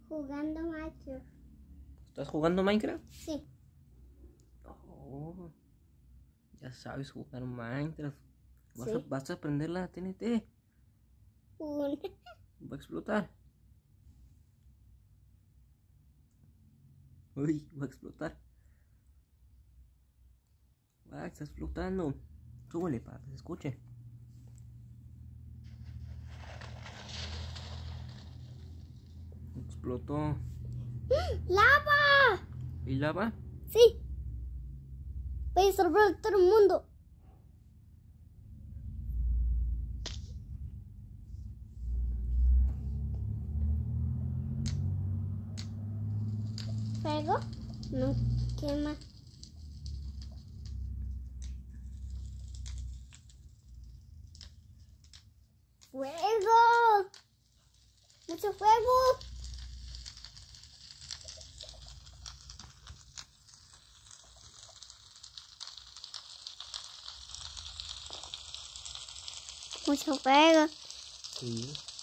Jugando Minecraft. ¿Estás jugando Minecraft? Sí. Oh, ya sabes jugar Minecraft. Sí. Vas a aprender la TNT. Va a explotar. Uy, va a explotar. Está explotando. Súbele para que se escuche. Explotó. ¡Lava! ¿Y lava? Sí. Voy a salvar todo el mundo. Fuego no quema. ¡Fuego! ¡Mucho fuego! Mucho fuego. Sí.